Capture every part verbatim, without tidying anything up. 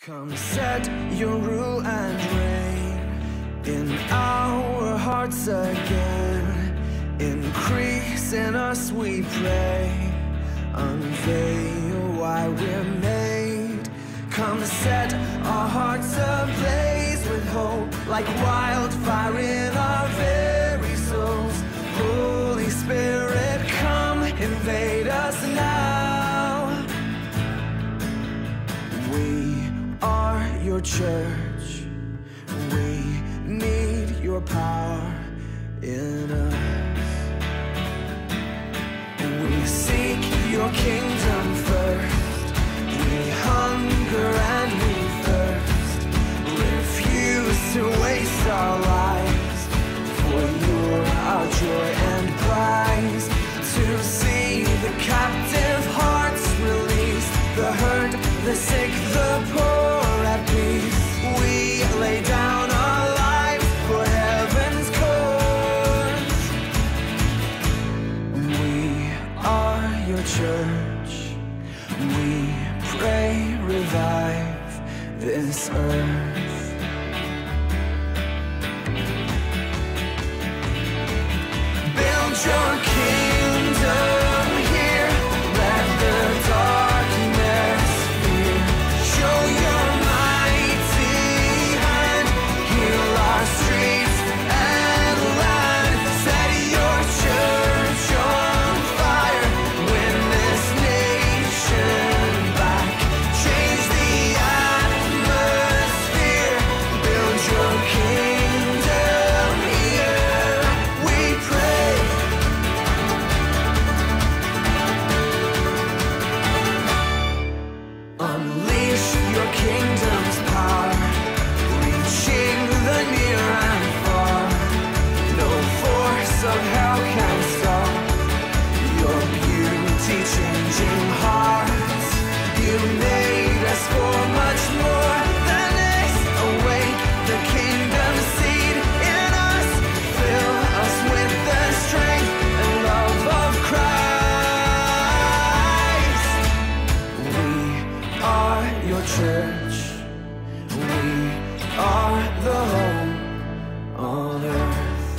Come set your rule and reign in our hearts again. Increase in us, we pray. Unveil why we're made. Come set our hearts ablaze with hope, like wildfire in our very souls. Holy Spirit, come invade us now. We are your church. We need your power in us. We seek your kingdom first. We hunger and we thirst. Refuse to waste our lives, for you're our joy and prize. To see the captive hearts released, the hurt, the sick, the poor at peace. We lay down our lives for heaven's cause. We are your church. We pray, revive this earth. Build your kingdom here. Let the darkness fear. Show your mighty hand. Heal our streets and land. Set your church on fire. Win this nation back. Change the atmosphere. Build your kingdom here. We pray. Unleash your kingdom's power, reaching the near and far. No force of hell can stop your beauty changing hearts. You made us for much more than this. Awake the kingdom seed in us. Fill us with the strength and love of Christ. We are your church. We are the home on earth.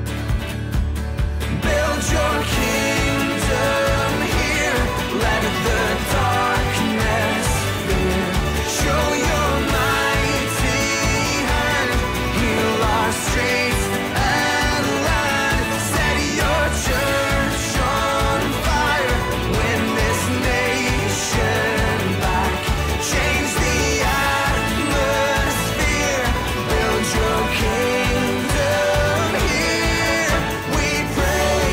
Build your kingdom here. Let the darkness fear. Show your mighty hand. Heal our streets and land. Set your church on fire. Win this nation back. Change the atmosphere. Build your kingdom here. We pray.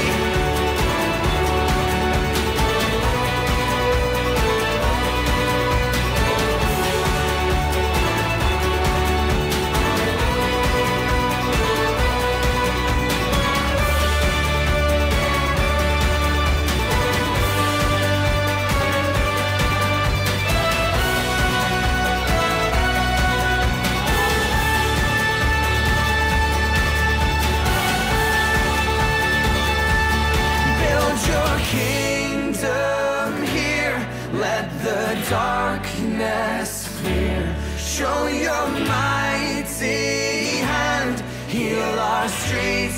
Build your kingdom here. Let the darkness fear. Show your mighty hand. Heal our streets